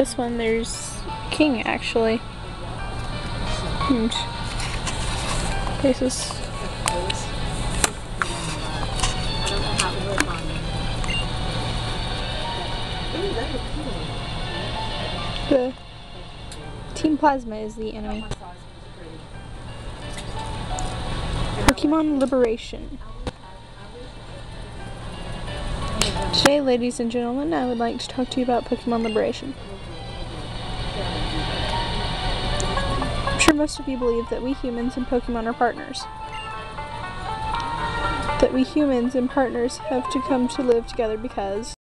this one there's King actually. Faces. The Team Plasma is the enemy. Pokemon Liberation. Today, ladies and gentlemen, I would like to talk to you about Pokemon Liberation. I'm sure most of you believe that we humans and Pokemon are partners. That we humans and partners have to come to live together because